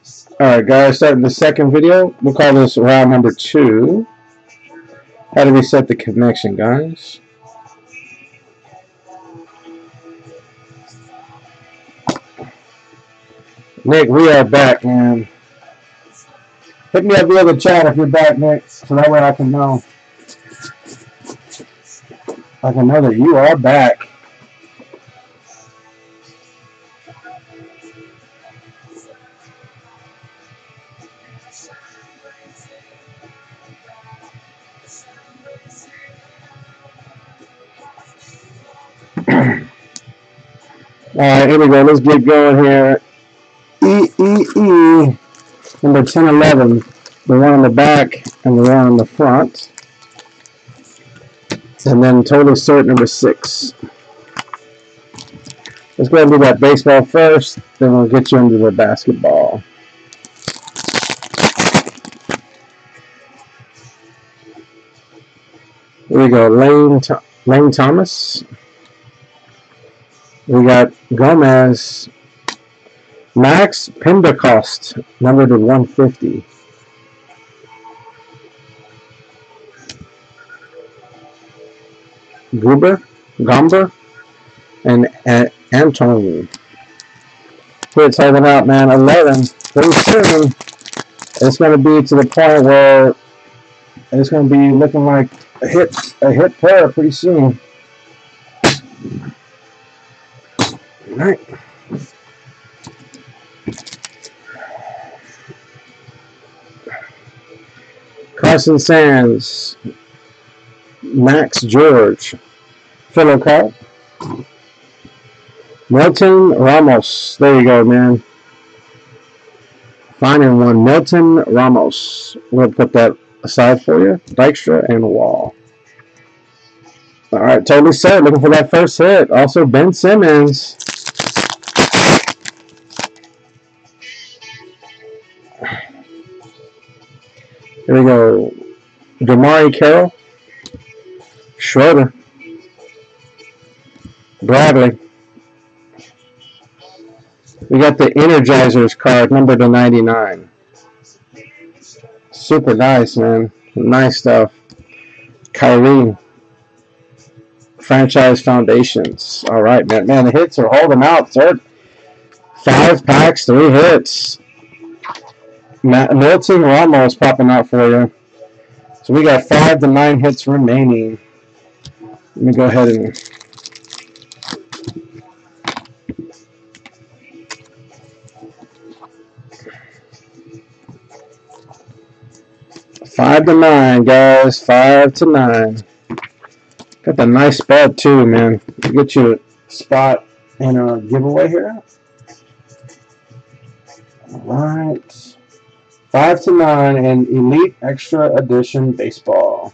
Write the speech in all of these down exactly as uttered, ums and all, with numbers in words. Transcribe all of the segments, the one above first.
Alright guys, starting the second video. We'll call this round number two. How to reset the connection, guys. Nick, we are back, man. Hit me up via the chat if you're back, Nick, so that way I can know. I can know that you are back. Alright, here we go. Let's get going here. E E E, number ten eleven. The one on the back and the one on the front. And then Total Cert number six. Let's go ahead and do that baseball first, then we'll get you into the basketball. Here we go. Lane, Lane Thomas. We got Gomez. Max Pentecost, number to one fifty. Gruber, Gomber, and uh, Antone. Quit typing out, man. eleven. Pretty soon, it's going to be to the point where it's going to be looking like a hit, a hit player pretty soon. All right. Carson Sands, Max George, Philo Call, Milton Ramos. There you go, man. Finding one, Milton Ramos. We'll put that aside for you. Dykstra and Wall. All right, totally set. Looking for that first hit. Also, Ben Simmons. Here we go. Damari Carroll. Schroeder. Bradley. We got the Energizers card, number to ninety-nine. Super nice, man. Nice stuff. Kyrie. Franchise Foundations. All right, man. Man, the hits are holding out. Third. Five packs, three hits. Milton Ramos popping out for you. So we got five to nine hits remaining. Let me go ahead and five to nine, guys. Five to nine. Got the nice spot too, man. Get you a spot in a giveaway here. All right. Five to nine and Elite Extra Edition Baseball.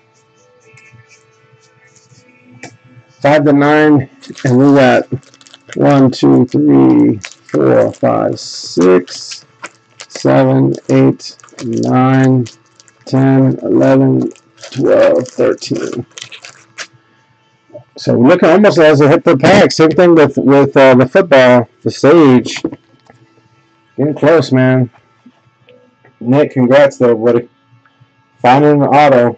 Five to nine, and we got one, two, three, four, five, six, seven, eight, nine, ten, eleven, twelve, thirteen. So we're looking almost as a hit per pack. Same thing with with uh, the football, the Sage. Getting close, man. Nick, congrats though, buddy. Finding an auto.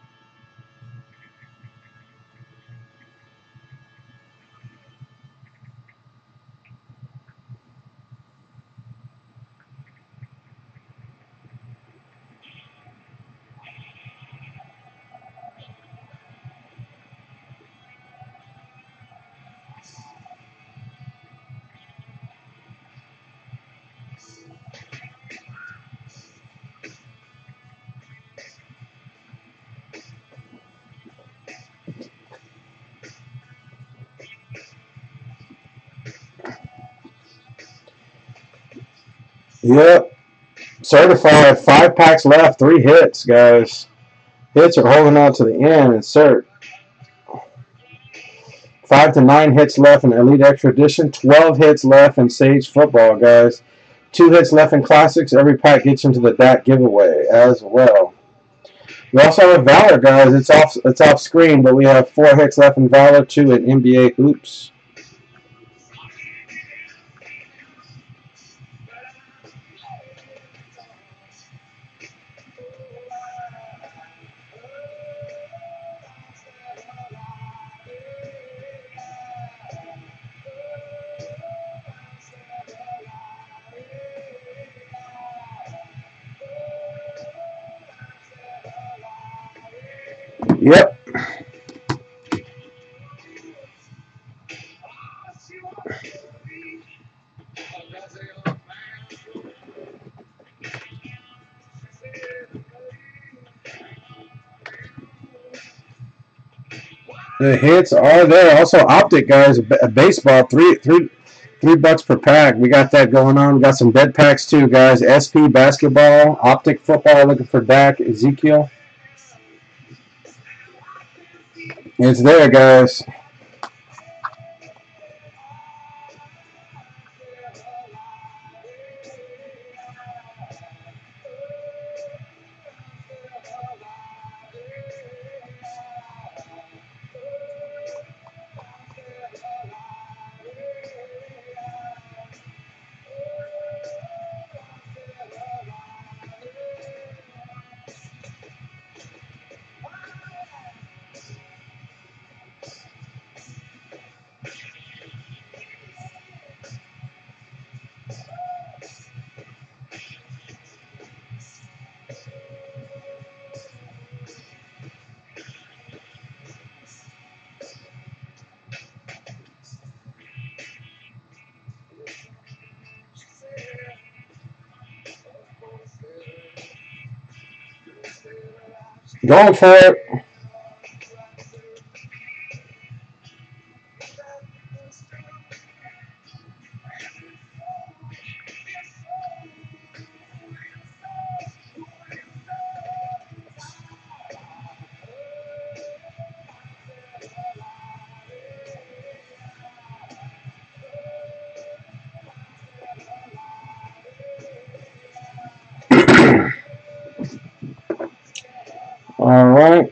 Yep. Certified. Five packs left. Three hits, guys. Hits are holding out to the end. Insert. Five to nine hits left in Elite Extra Edition. Twelve hits left in Sage Football, guys. Two hits left in Classics. Every pack gets into the D A C giveaway as well. We also have Valor, guys. It's off. It's off screen, but we have four hits left in Valor. Two in N B A Hoops. Yep. The hits are there. Also, Optic, guys, a baseball, three, three, three bucks per pack. We got that going on. We got some dead packs too, guys. S P basketball, Optic football, looking for Dak, Ezekiel. It's there, guys. Going for it. All right.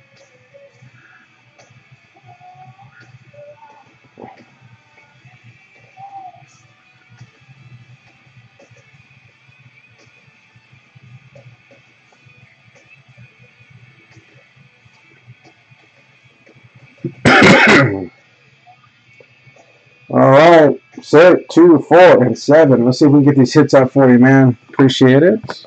All right. So, two, four, and seven. Let's see if we can get these hits out for you, man. Appreciate it.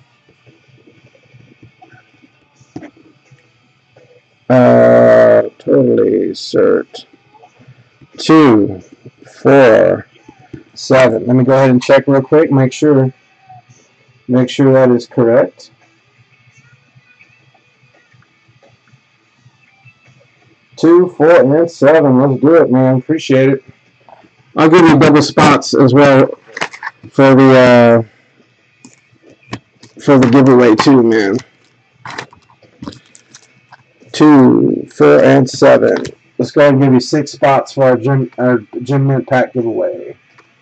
Uh, totally cert. Two, four, seven. Let me go ahead and check real quick. Make sure, make sure that is correct. Two, four, and seven. Let's do it, man. Appreciate it. I'll give you double spots as well for the uh, for the giveaway too, man. Two, four, and seven. Let's go ahead and give you six spots for our gym, our gym mint pack giveaway.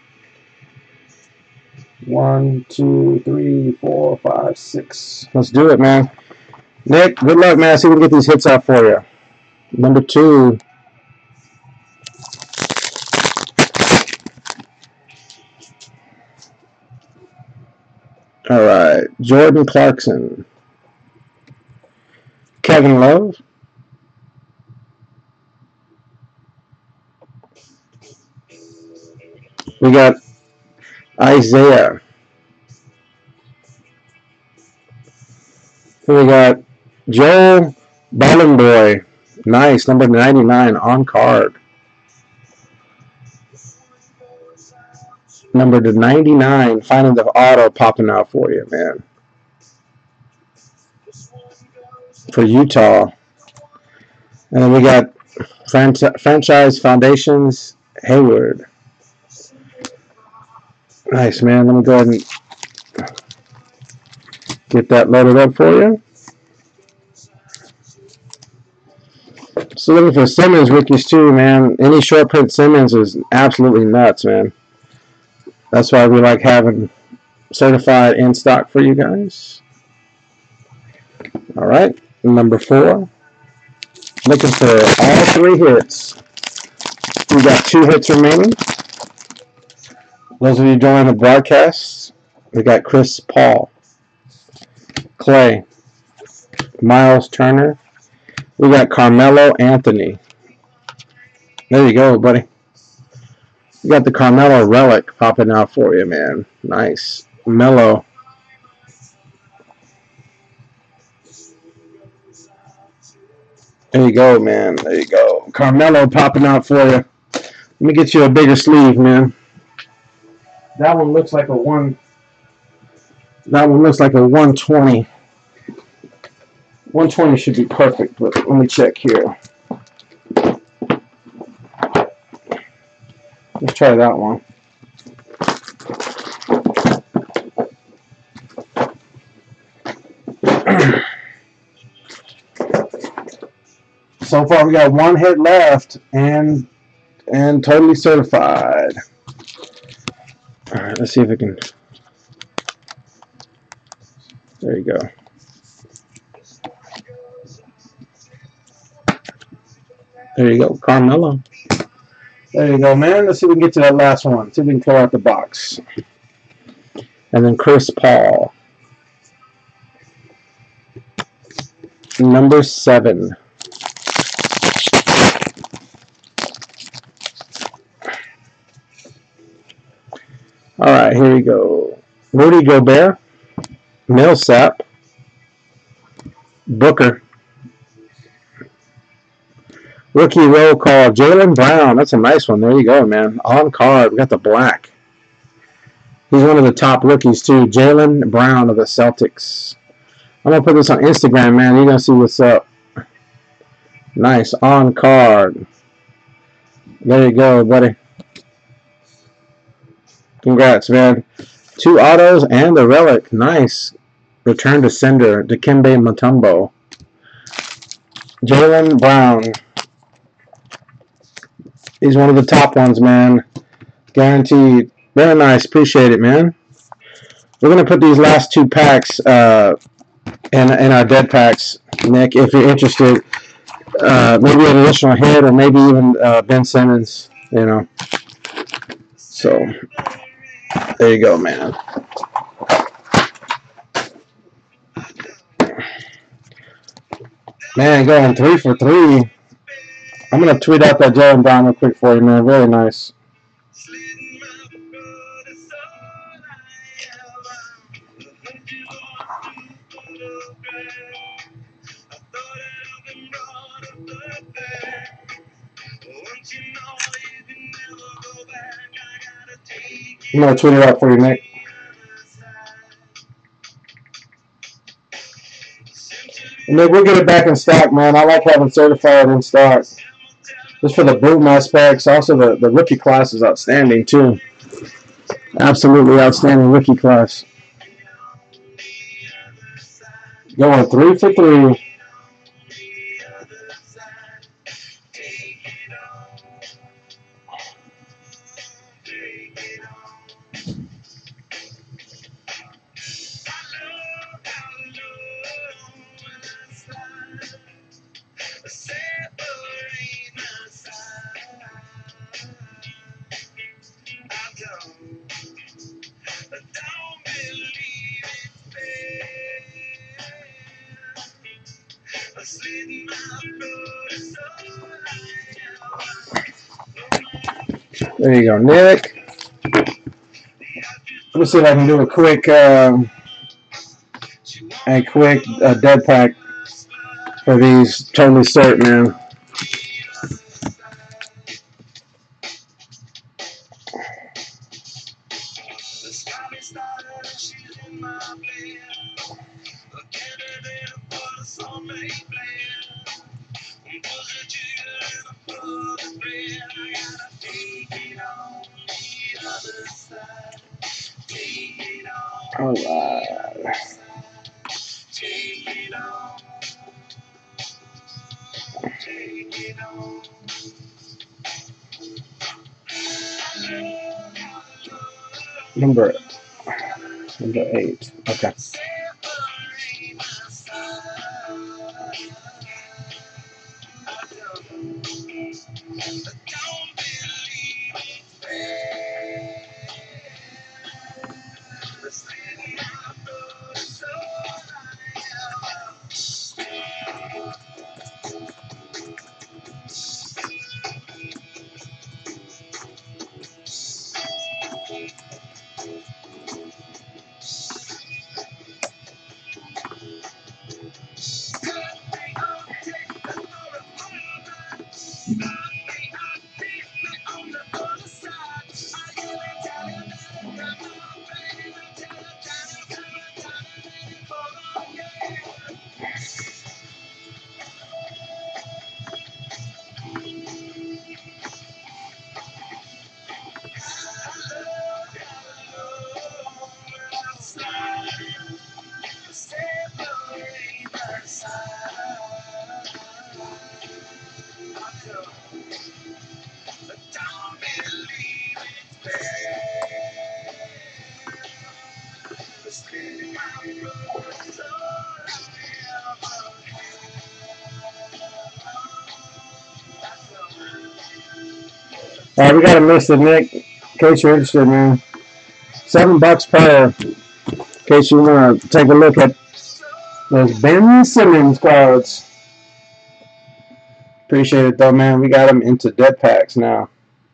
One, two, three, four, five, six. Let's do it, man. Nick, good luck, man. See if we can get these hits out for you. Number two. All right. Jordan Clarkson. Kevin Love. We got Isaiah. We got Joe Ballenboy. Nice. Number ninety-nine on card. Number to ninety-nine. Finding the auto popping out for you, man. For Utah. And then we got Franchise Foundations Hayward. Nice, man. Let me go ahead and get that loaded up for you. So looking for Simmons rookies too, man. Any short print Simmons is absolutely nuts, man. That's why we like having certified in stock for you guys. All right, number four. Looking for all three hits. We got two hits remaining. Those of you joining the broadcast, we got Chris Paul, Clay, Miles Turner. We got Carmelo Anthony. There you go, buddy. You got the Carmelo relic popping out for you, man. Nice. Melo. There you go, man. There you go. Carmelo popping out for you. Let me get you a bigger sleeve, man. That one looks like a one. That one looks like a one twenty. one twenty should be perfect, but let me check here. Let's try that one. So far, we got one hit left, and and totally certified. All right, let's see if it can. There you go. There you go, Carmelo. There you go, man. Let's see if we can get to that last one. See if we can clear out the box. And then Chris Paul. Number seven. All right, here we go. Rudy Gobert. Millsap. Booker. Rookie roll call. Jaylen Brown. That's a nice one. There you go, man. On card. We got the black. He's one of the top rookies, too. Jaylen Brown of the Celtics. I'm going to put this on Instagram, man. You're going to see what's up. Nice. On card. There you go, buddy. Congrats, man. Two autos and a relic. Nice. Return to sender. Dikembe Mutombo. Jaylen Brown. He's one of the top ones, man. Guaranteed. Very nice. Appreciate it, man. We're going to put these last two packs uh, in, in our dead packs, Nick, if you're interested. Uh, maybe an additional hit or maybe even uh, Ben Simmons, you know. So, there you go, man. Man, going three for three. I'm going to tweet out that Jaylen Brown real quick for you, man. Very nice. I'm going to tweet it out for you, Nick. And Nick, we'll get it back in stock, man. I like having certified in stock. Just for the boom aspects. Also, the, the rookie class is outstanding, too. Absolutely outstanding rookie class. Going three for three. There you go, Nick. Let me see if I can do a quick, um, a quick uh, dead pack for these. Totally certain, man. All right. Number, number eight. Okay. All right, we got a miss it, Nick. In case you're interested, man. Seven bucks per. In case you want to take a look at those Ben Simmons cards. Appreciate it, though, man. We got them into dead packs now.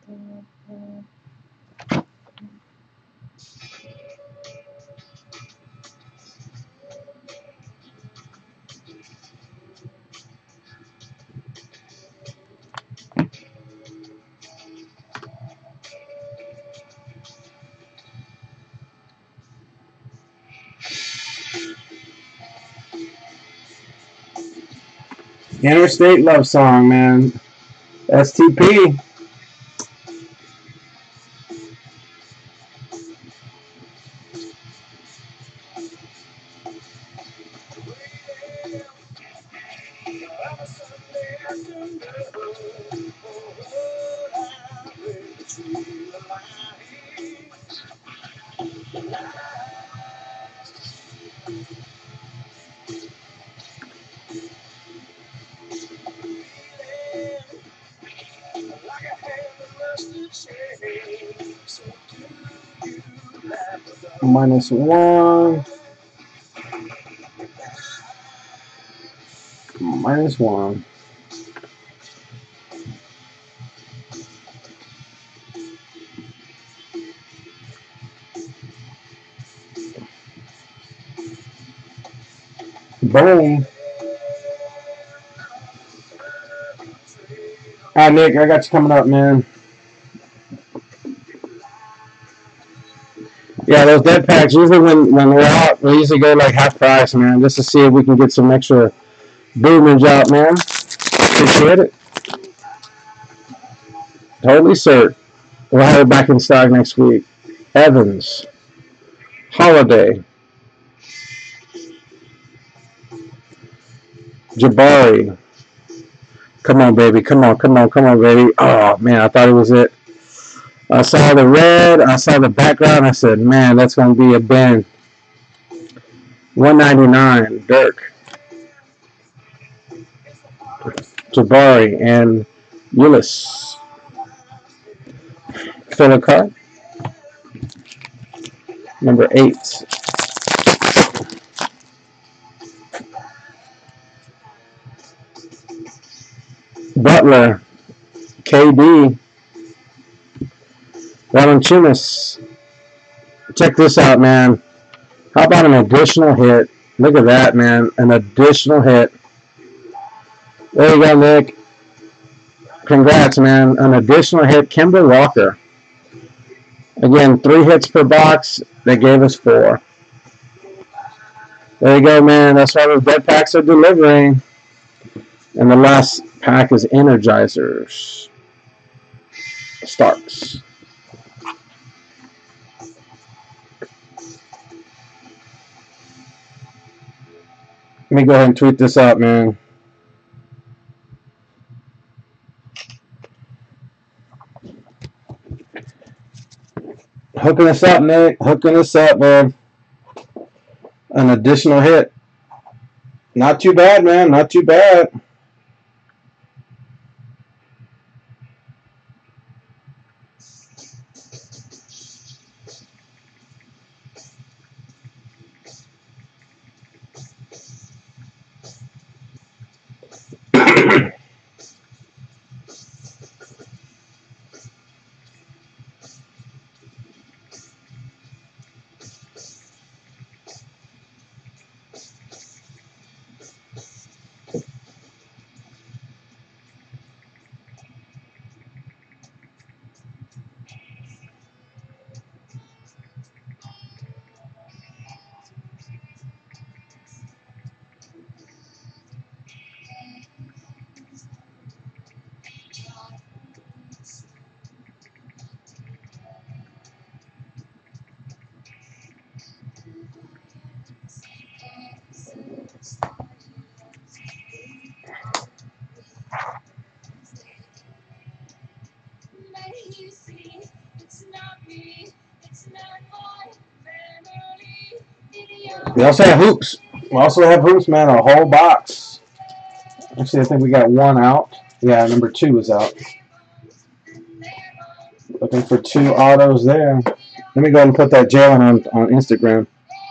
Interstate Love Song, man. S T P. Minus one. Minus one. Boom. All right, Nick, I got you coming up, man. Yeah, those dead packs, usually when, when we're out, we usually go like half price, man, just to see if we can get some extra boomage out, man. Appreciate it. Totally, sir. We'll have it back in stock next week. Evans. Holiday. Jabari. Come on, baby. Come on, come on, come on, baby. Oh, man, I thought it was it. I saw the red. I saw the background. I said, man, that's going to be a Ben. one ninety-nine. Dirk. Jabari and Willis. Filler card. Number eight. Butler. K D. Valanciunas. Check this out, man. How about an additional hit? Look at that, man. An additional hit. There you go, Nick. Congrats, man. An additional hit. Kemba Walker. Again, three hits per box. They gave us four. There you go, man. That's why those dead packs are delivering. And the last pack is Energizers. Starks. Let me go ahead and tweet this out, man. Hooking us up, Nick. Hooking us up, man. An additional hit. Not too bad, man. Not too bad. We also have hoops. We also have hoops, man. A whole box. Actually, I think we got one out. Yeah, number two is out. Looking for two autos there. Let me go ahead and put that Jalen on, on Instagram.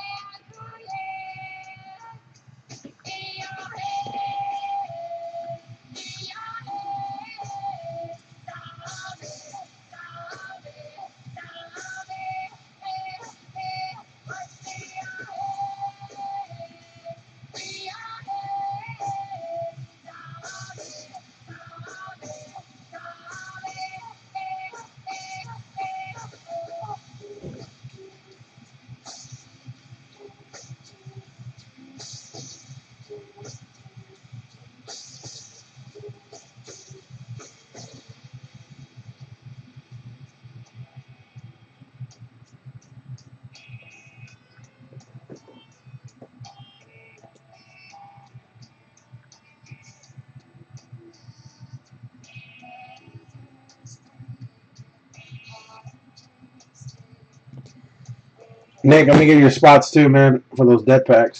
Nick, let me give you your spots too, man, for those dead packs.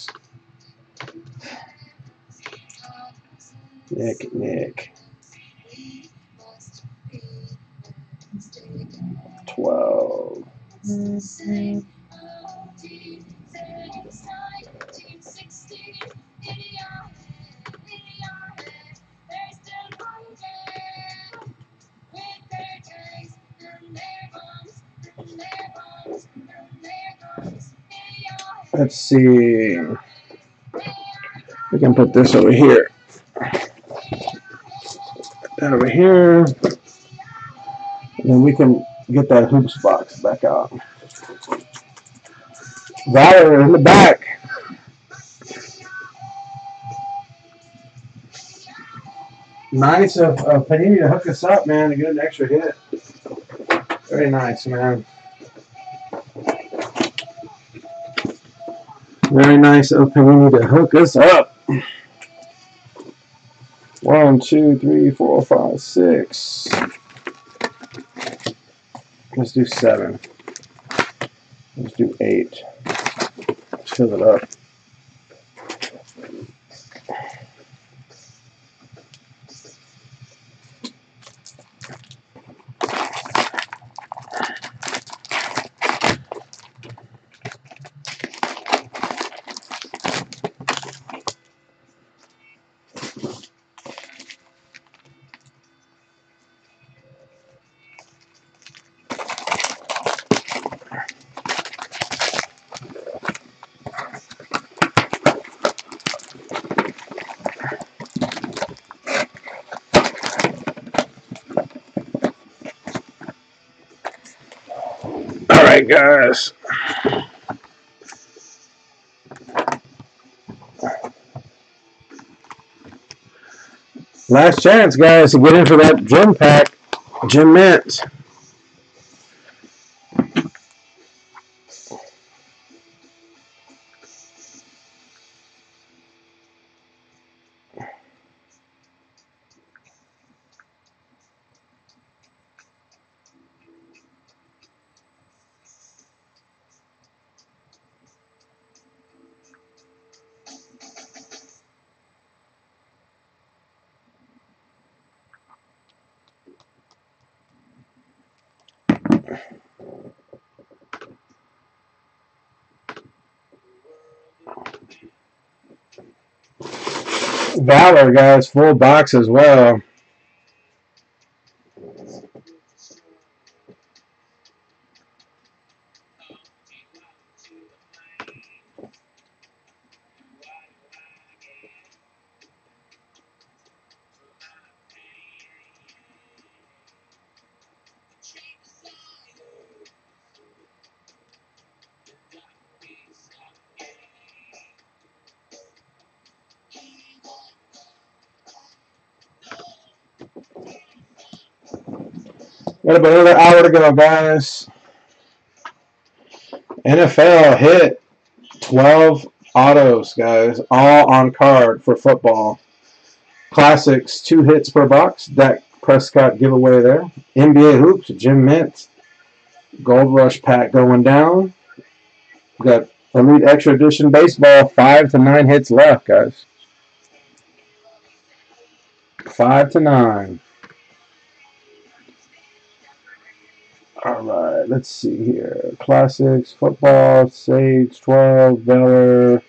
Nick, Nick. twelve. Mm-hmm. Let's see. We can put this over here. That over here. And then we can get that hoops box back out. Valor in the back. Nice of, of Panini to hook us up, man, to get an extra hit. Very nice, man. Very nice of Panini to hook us up. One, two, three, four, five, six. Let's do seven. Let's do eight. Let's fill it up. Alright, guys. Last chance, guys, to get in for that gem pack. Gem Mint. Valor, guys, full box as well. Got about another hour to go, guys. N F L hit twelve autos, guys, all on card for football. Classics, two hits per box. Dak Prescott giveaway there. N B A hoops, Gem Mint. Gold Rush pack going down. We got Elite Extra Edition Baseball, five to nine hits left, guys. Five to nine. All right, let's see here. Classics, football, Sage, twelve, Beller.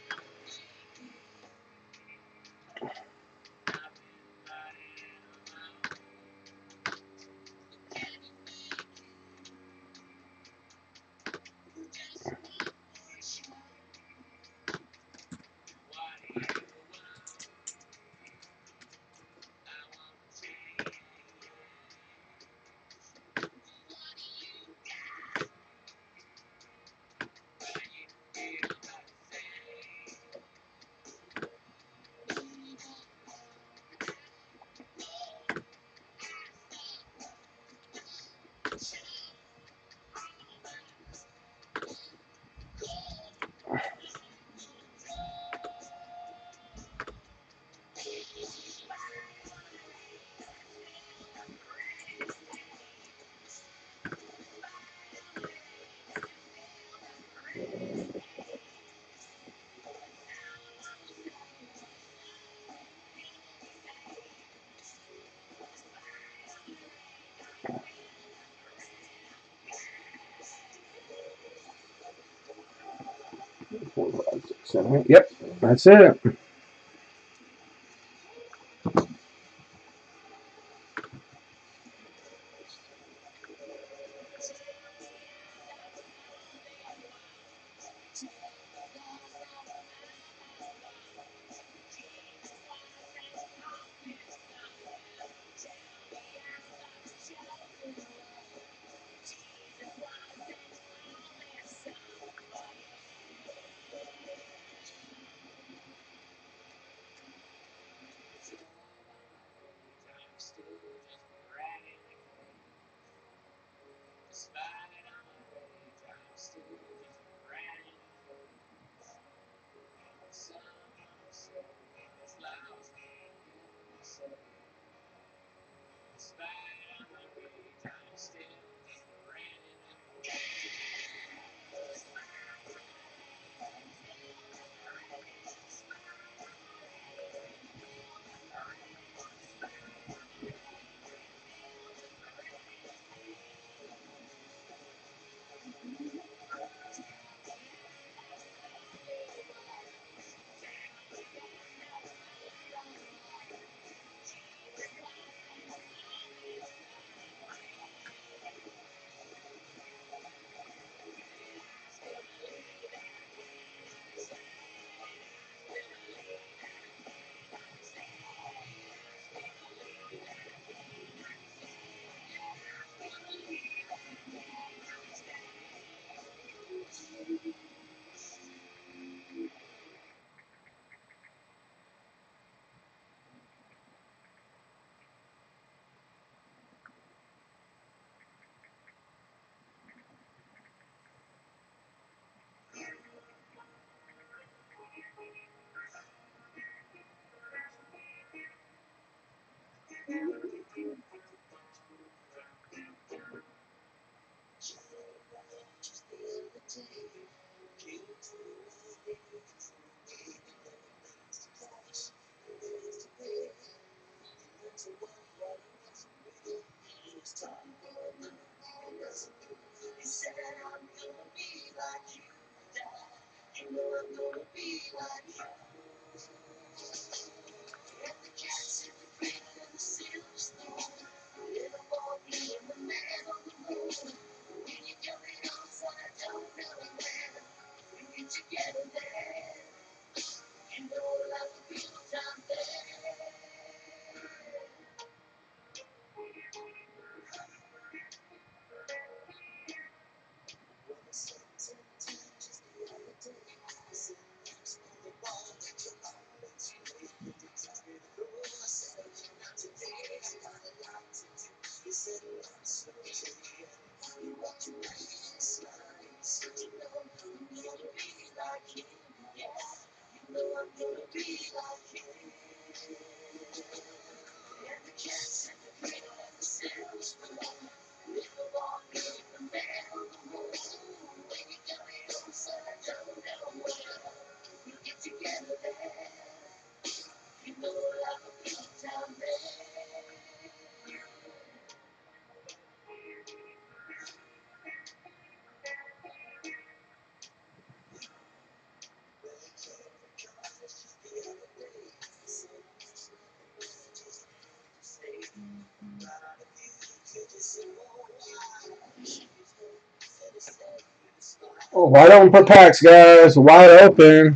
Four, five, six, seven, eight. Yep, that's it. Oh, wide open for packs, guys. Wide open.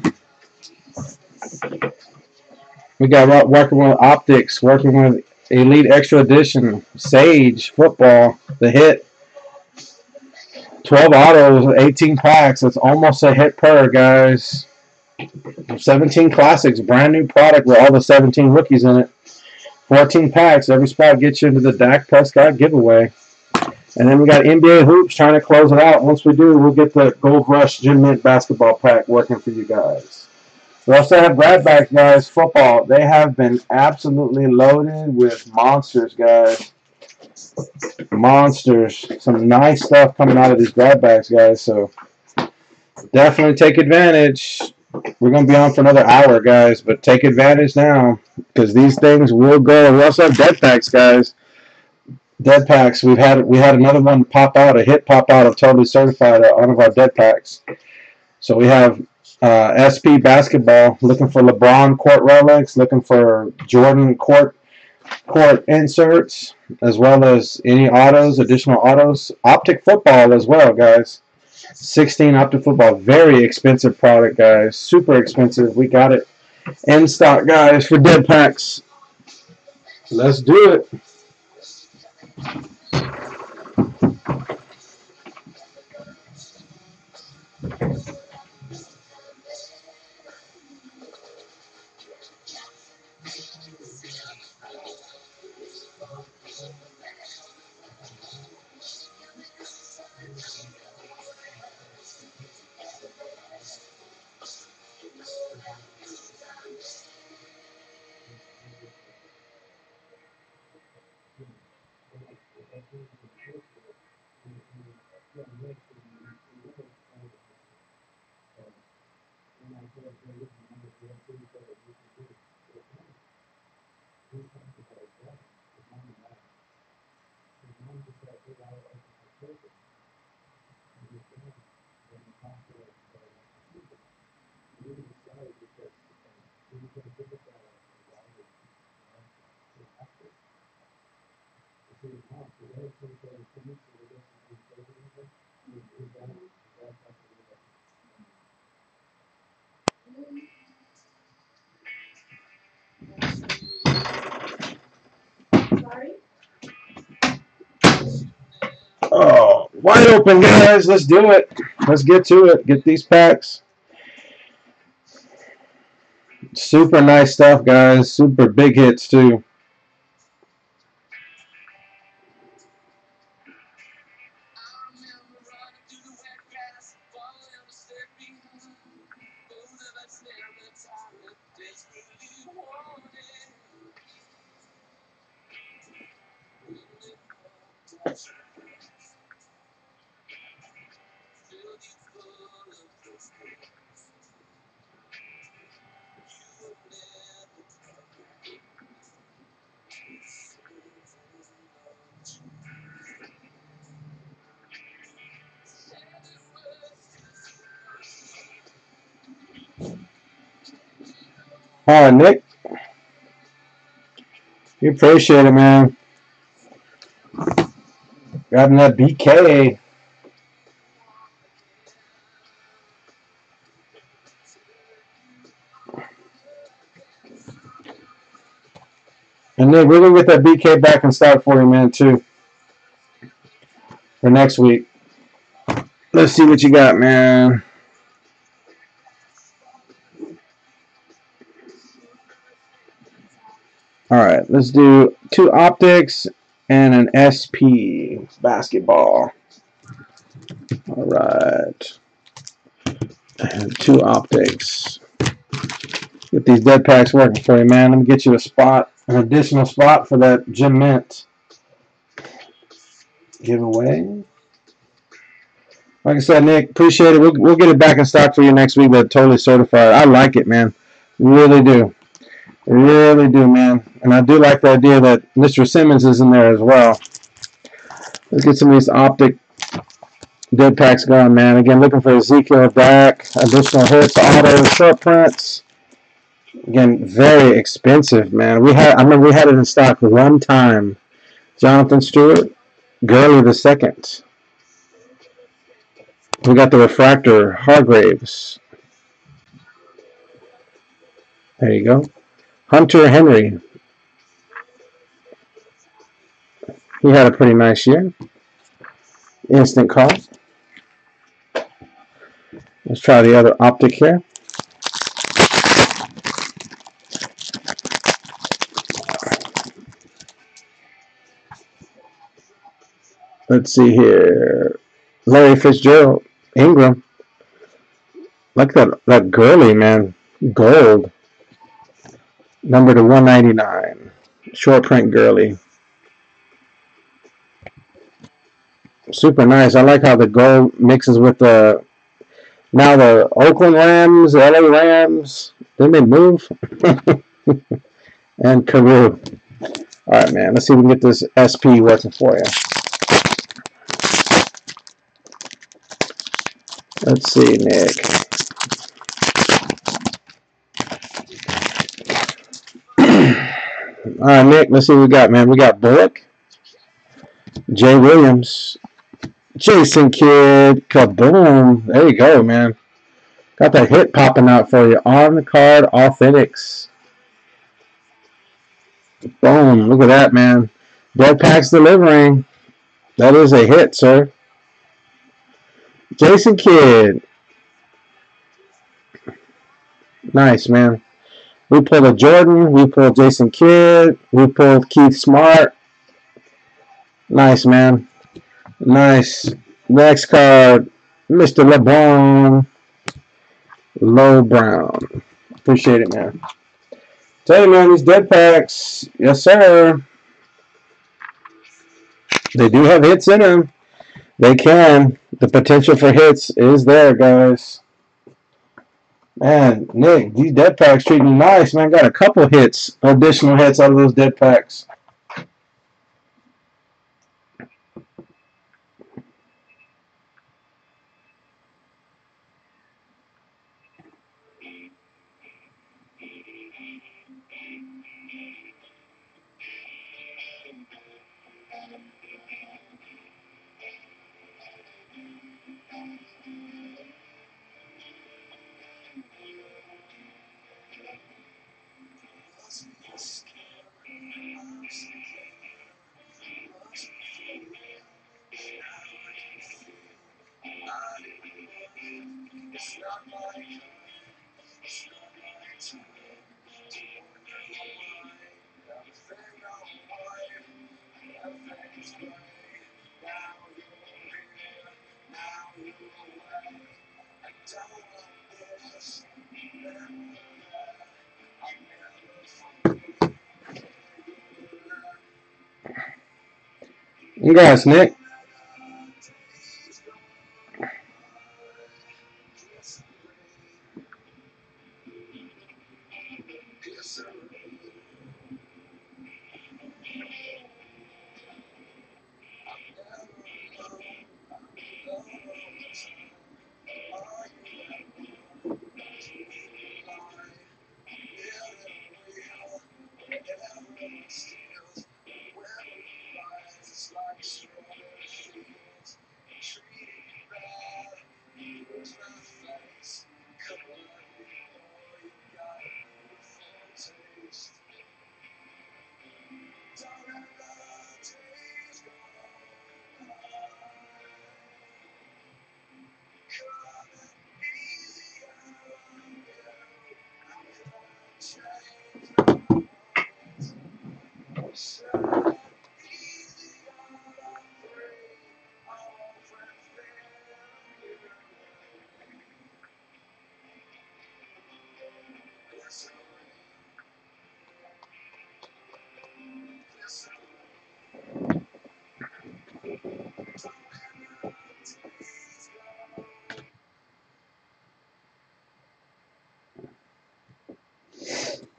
We got working with Optics, working with Elite Extra Edition, Sage, Football, the hit. twelve autos, eighteen packs. That's almost a hit per, guys. seventeen classics, brand new product with all the seventeen rookies in it. fourteen packs. Every spot gets you into the Dak Prescott giveaway. And then we got N B A Hoops trying to close it out. Once we do, we'll get the Gold Rush Gym Mint basketball pack working for you guys. We also have grab bags, guys. Football. They have been absolutely loaded with monsters, guys. Monsters. Some nice stuff coming out of these grab bags, guys. So definitely take advantage. We're going to be on for another hour, guys. But take advantage now because these things will go. We also have dead packs, guys. Dead packs. We've had we had another one pop out, a hit pop out of Totally Certified, uh, one of our dead packs. So we have uh, S P basketball, looking for LeBron court relics, looking for Jordan court court inserts, as well as any autos, additional autos. Optic football as well, guys. sixteen Optic football, very expensive product, guys. Super expensive. We got it in stock, guys, for dead packs. Let's do it. Oh, wide open, guys. Let's do it. Let's get to it. Get these packs. Super nice stuff, guys. Super big hits, too. All right, Nick. We appreciate it, man. Grabbing that B K. And then we're going to get that B K back in stock for you, man, too. For next week. Let's see what you got, man. All right, let's do two optics and an S P basketball. All right. And two optics. Get these dead packs working for you, man. Let me get you a spot, an additional spot for that Gym Mint giveaway. Like I said, Nick, appreciate it. We'll, we'll get it back in stock for you next week, but totally certified. I like it, man. Really do. Really do, man. And I do like the idea that Mister Simmons is in there as well. Let's get some of these optic dead packs going, man. Again, looking for Ezekiel Dak, additional hits, auto, short prints. Again, very expensive, man. We had, I remember we had it in stock one time. Jonathan Stewart, Gurley the second. We got the refractor, Hargraves. There you go. Hunter Henry. He had a pretty nice year. Instant call. Let's try the other optic here. Let's see here. Larry Fitzgerald, Ingram. Like that, that Gurley, man. Gold. Number to one ninety-nine. Short print Gurley. Super nice. I like how the gold mixes with the, now the Oakland Rams, L A Rams. Didn't they move? And Carew. All right, man. Let's see if we can get this S P working for you. Let's see, Nick. All right, Nick. Let's see what we got, man. We got Bullock, Jay Williams, Jason Kidd, kaboom. There you go, man. Got that hit popping out for you. On the card, Authentics. Boom. Look at that, man. Dead packs delivering. That is a hit, sir. Jason Kidd. Nice, man. We pulled a Jordan. We pulled Jason Kidd. We pulled Keith Smart. Nice, man. Nice. Next card, Mister LeBron. Low Brown. Appreciate it, man. Tell you, man, these dead packs, yes, sir. They do have hits in them. They can. The potential for hits is there, guys. Man, Nick, these dead packs treating you nice, man. Got a couple hits, additional hits out of those dead packs. You guys, Nick.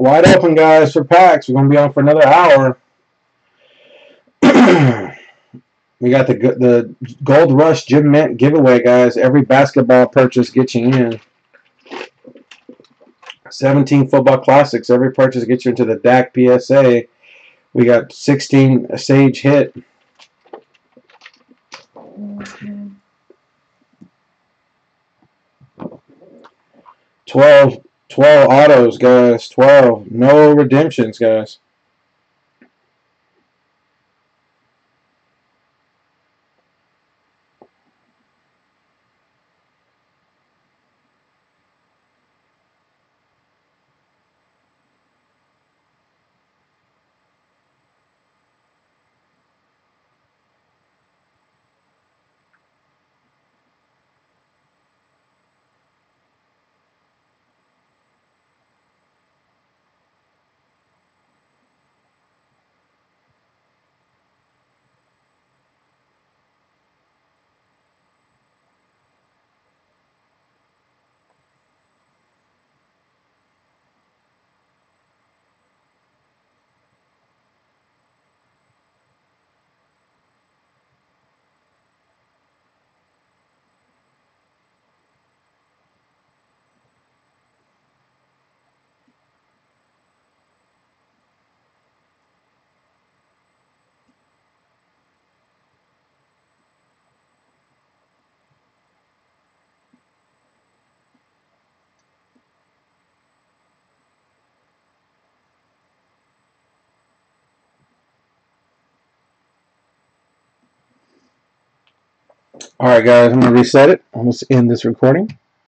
wide open, guys, for packs. We're going to be on for another hour. We got the the Gold Rush Gym Mint giveaway, guys. Every basketball purchase gets you in. seventeen football classics. Every purchase gets you into the D A C P S A. We got sixteen Sage hit. twelve, twelve autos, guys. twelve. No redemptions, guys. All right, guys, I'm going to reset it. I'm going to end this recording.